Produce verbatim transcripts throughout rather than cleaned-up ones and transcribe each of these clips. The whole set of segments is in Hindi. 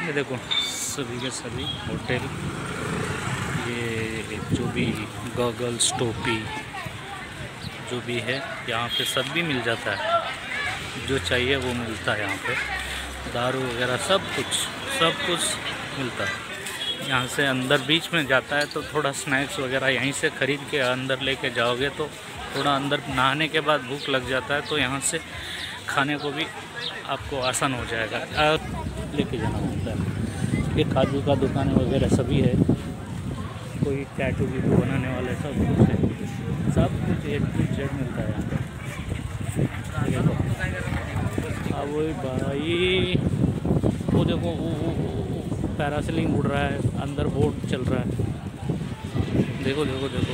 ये देखो सभी के सभी होटल, ये जो भी गॉगल्स टोपी जो भी है यहाँ पे सब भी मिल जाता है, जो चाहिए वो मिलता है यहाँ पे। दारू वगैरह सब कुछ सब कुछ मिलता है। यहाँ से अंदर बीच में जाता है तो थोड़ा स्नैक्स वगैरह यहीं से ख़रीद के अंदर लेके जाओगे तो थोड़ा अंदर नहाने के बाद भूख लग जाता है तो यहाँ से खाने को भी आपको आसान हो जाएगा, लेके जाना होता है। ये काजू का दुकान वगैरह सभी है, कोई टैटू वीटू बनाने वाले सब कुछ है, सब कुछ ए टू जेड मिलता है यहाँ पे। अब वही भाई वो देखो वो, वो, वो पैरासेलिंग उड़ रहा है, अंदर बोट चल रहा है, देखो देखो देखो।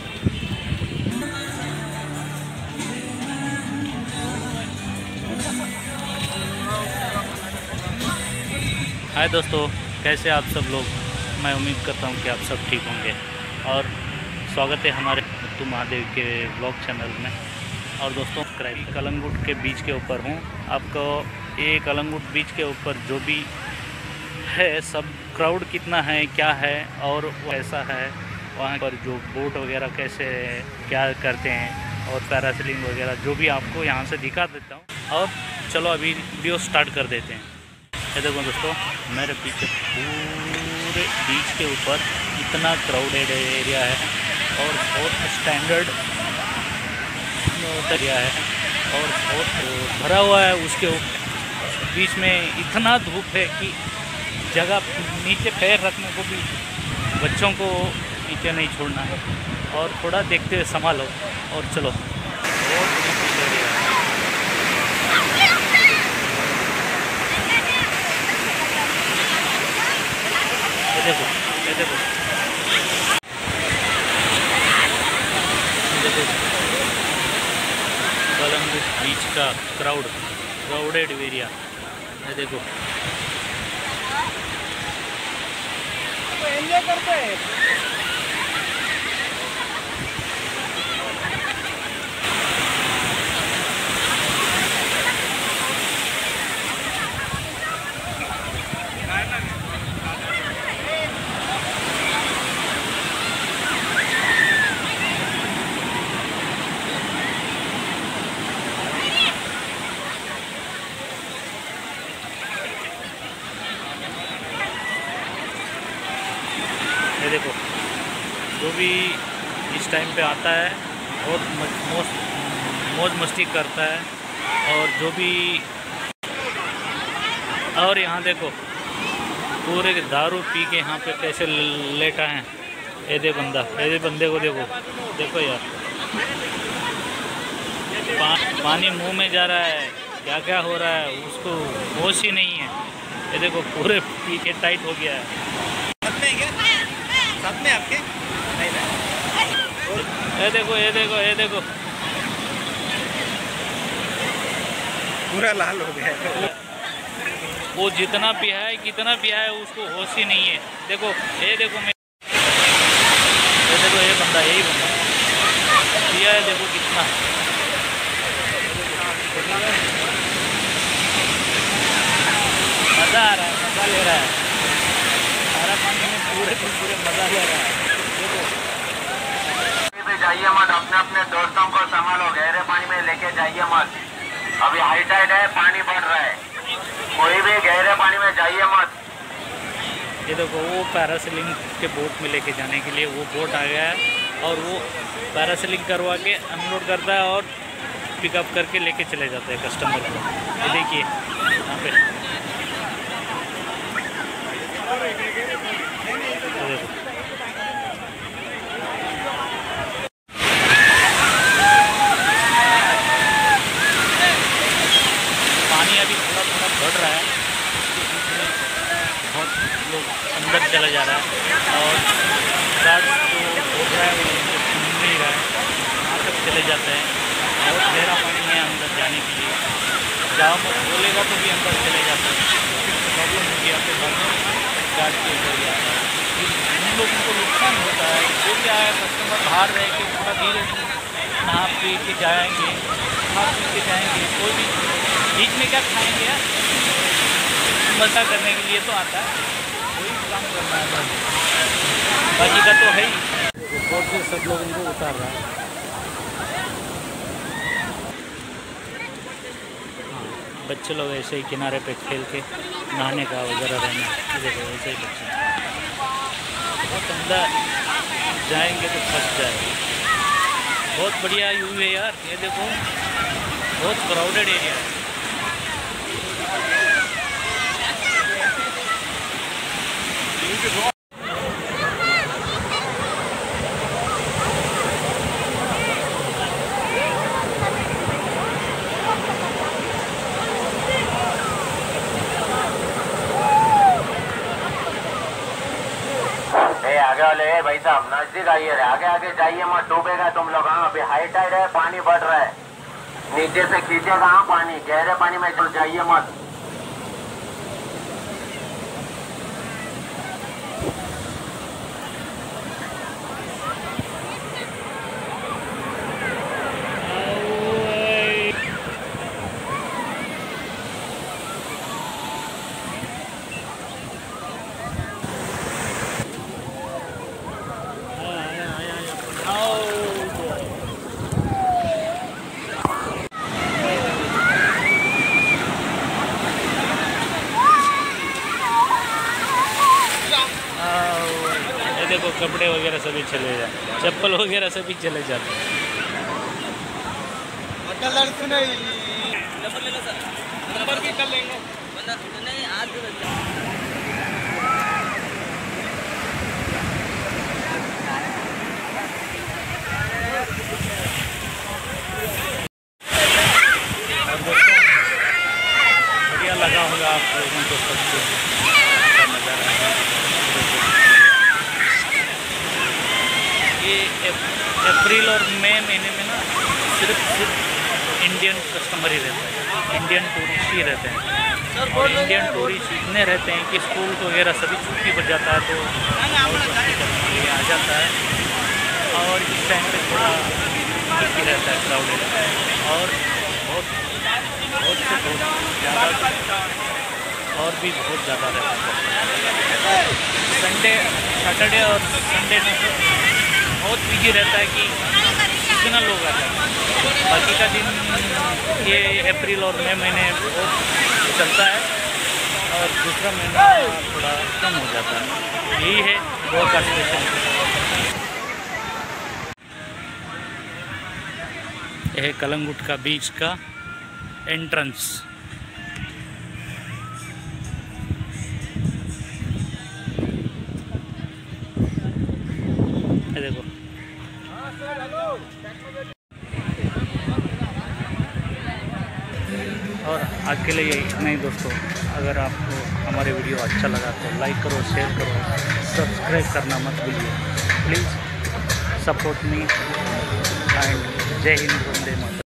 हाय दोस्तों, कैसे आप सब लोग। मैं उम्मीद करता हूँ कि आप सब ठीक होंगे और स्वागत है हमारे मुत्तू महादेव के ब्लॉग चैनल में। और दोस्तों कलंगुट के बीच के ऊपर हूँ। आपको ये कलंगुट बीच के ऊपर जो भी है सब क्राउड कितना है क्या है और कैसा है, वहाँ पर जो बोट वगैरह कैसे क्या करते हैं और पैरासेलिंग वगैरह जो भी आपको यहाँ से दिखा देता हूँ। और चलो अभी वीडियो स्टार्ट कर देते हैं। ये देखो दोस्तों, मेरे पीछे पूरे बीच के ऊपर इतना क्राउडेड एरिया है और बहुत स्टैंडर्ड एरिया है और बहुत भरा हुआ है। उसके बीच में इतना धूप है कि जगह नीचे पैर रखने को भी बच्चों को नीचे नहीं छोड़ना है। और थोड़ा देखते हुए संभालो और चलो। बहुत एरिया है। ये देखो ये देखो ये देखो कलंगुट बीच का क्राउड क्राउडेड एरिया। ये देखो एंजॉय करते हैं। ये देखो जो भी इस टाइम पे आता है और मौज मौज मस्ती करता है। और जो भी और यहाँ देखो पूरे दारू पी के यहाँ पे कैसे लेटा है। ये दे बंदा ये दे बंदे को देखो देखो यार, पा, पानी मुंह में जा रहा है, क्या क्या हो रहा है उसको होश ही नहीं है। ये देखो पूरे पी के टाइट हो गया है। साथ में आपके नहीं नहीं। ये देखो ये देखो ये देखो पूरा लाल हो गया है। वो जितना पिया है कितना पिया है उसको होश ही नहीं है। देखो ये देखो मैं ये देखो ये बंदा यही बंदा पिया है, देखो कितना मज़ा आ रहा है, मज़ा ले रहा है। सारा पानी में पूरे पूरे मज़ा ले रहा है। देखो जाइए मत, अपने अपने दोस्तों को संभालो, गहरे पानी में लेके जाइए मत। अभी हाई टाइड है, पानी बढ़ रहा है, कोई भी गहरे पानी में जाइए मत। ये देखो वो पैरासेलिंग के बोट में लेके जाने के लिए वो बोट आ गया है और वो पैरासेलिंग करवा के अनलोड करता है और पिकअप करके लेके चले जाते हैं कस्टमर को। ये देखिए यहाँ पे पानी अभी थोड़ा थोड़ा बढ़ रहा है, बहुत लोग अंदर चला जा रहा है और गार्ड जो हो रहा है वो सुन नहीं रहा है, वहाँ तक चले जाते हैं। बहुत गहरा पानी है अंदर जाने के लिए, जाओ मत बोलेगा तो भी अंदर चले जाते हैं। प्रॉब्लम होगी आपके बाद गार्ड के ऊपर जाता है, उन लोगों को नुकसान होता है। जो भी आया कस्टमर बाहर रह के थोड़ा धीरे नहा पी के जाएंगे, खा पी के जाएंगे, कोई भी बीच में क्या खाएंगे यार। मज़ा करने के लिए तो आता है, वही काम करना है बस, बाकी का तो है ही। बोट से सब लोग इनको उतार रहा है। बच्चे लोग ऐसे ही किनारे पे खेल के नहाने का वगैरह रहना, देखो ऐसे ही बच्चे बहुत अंदर जाएंगे तो फंस जाएंगे। बहुत बढ़िया व्यू है यार, ये देखो बहुत क्राउडेड एरिया है। आगे वाले भाई साहब नजदीक आइए, आगे आगे जाइए मत, डूबेगा तुम लोग। हाँ अभी हाई टाइड है, पानी बढ़ रहा है, नीचे से खींचेगा हाँ पानी, गहरे पानी में चल जाइए मत। देखो कपड़े वगैरह सभी चले जाए, चप्पल वगैरह सभी चले जाते हैं। नंबर भी कर लेंगे नहीं आज बढ़िया लगा होगा आप लोगों को सबको नज़ारा। ये अप्रैल और मई महीने में ना सिर्फ सिर्फ इंडियन कस्टमर ही रहता है, इंडियन टूरिस्ट ही रहते हैं। और इंडियन टूरिस्ट इतने रहते हैं कि स्कूल वगैरह सभी छुट्टी पर जाता है तो ये आ जाता है। और इस टाइम पे थोड़ा ठीक ही रहता है, क्राउडेड और बहुत बहुत से बहुत ज़्यादा और भी बहुत ज़्यादा रहता है। संडे सैटरडे और संडे में बहुत बिजी रहता है कि कितना लोग आते हैं। बाकी का दिन ये अप्रैल और मई महीने बहुत चलता है और दूसरा महीना थोड़ा कम हो जाता है। यही है गोवा का स्पेशल। यह है कलंगुट का बीच का एंट्रेंस। ये देखो और आज के लिए इतना ही दोस्तों। अगर आपको हमारे वीडियो अच्छा लगा तो लाइक करो, शेयर करो, सब्सक्राइब करना मत भूलिए प्लीज़। सपोर्ट मी एंड जय हिंद।